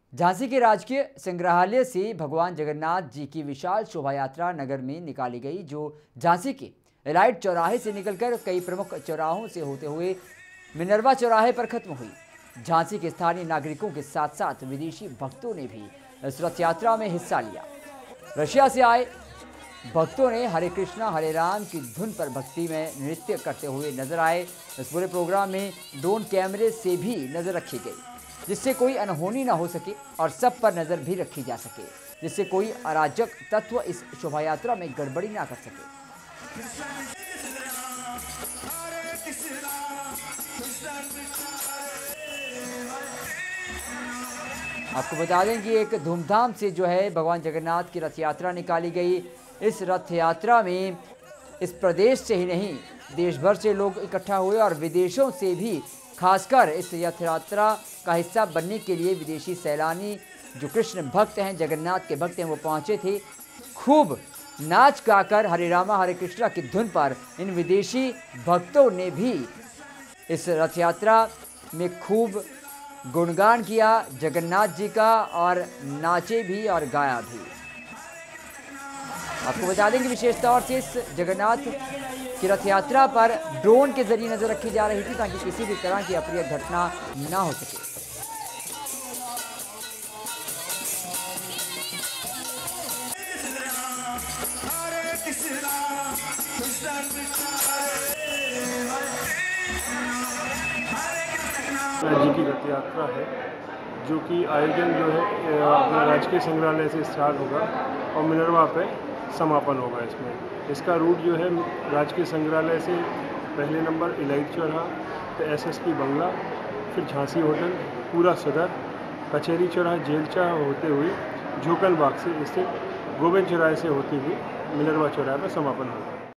झांसी के राजकीय संग्रहालय से भगवान जगन्नाथ जी की विशाल शोभा यात्रा नगर में निकाली गई, जो झांसी के एलाइट चौराहे से निकलकर कई प्रमुख चौराहों से होते हुए मिनर्वा चौराहे पर खत्म हुई। झांसी के स्थानीय नागरिकों के साथ साथ विदेशी भक्तों ने भी इस रथ यात्रा में हिस्सा लिया। रशिया से आए भक्तों ने हरे कृष्णा हरे राम की धुन पर भक्ति में नृत्य करते हुए नजर आए। इस पूरे प्रोग्राम में ड्रोन कैमरे से भी नजर रखी गई, जिससे कोई अनहोनी न हो सके और सब पर नजर भी रखी जा सके, जिससे कोई अराजक तत्व इस शोभा यात्रा में गड़बड़ी ना कर सके। आपको बता दें कि एक धूमधाम से जो है भगवान जगन्नाथ की रथ यात्रा निकाली गई। इस रथ यात्रा में इस प्रदेश से ही नहीं, देश भर से लोग इकट्ठा हुए और विदेशों से भी खासकर इस रथ यात्रा का हिस्सा बनने के लिए विदेशी सैलानी जो कृष्ण भक्त हैं, जगन्नाथ के भक्त हैं, वो पहुंचे थे। खूब नाच गाकर हरे रामा हरे कृष्णा की धुन पर इन विदेशी भक्तों ने भी इस रथ यात्रा में खूब गुणगान किया जगन्नाथ जी का और नाचे भी और गाया भी। आपको बता दें कि विशेष तौर से इस जगन्नाथ की रथ यात्रा पर ड्रोन के जरिए नजर रखी जा रही थी, ताकि किसी भी तरह की अप्रिय घटना ना हो सके। जी की रथ यात्रा है, जो कि आयोजन जो है अपने राजकीय संग्रहालय से स्टार्ट होगा और मिनर्वा पे समापन होगा। इसका रूट जो है राजकीय संग्रहालय से पहले नंबर इलाइट चौराहा, फिर एसएसपी बंगला, फिर झांसी होटल, पूरा सदर, कचहरी चौराहा, जेल चौराहा होते हुए झोकल बाग से स्थित गोविंद चौराहे से होती हुई मिनर्वा चौराहे पर समापन होगा।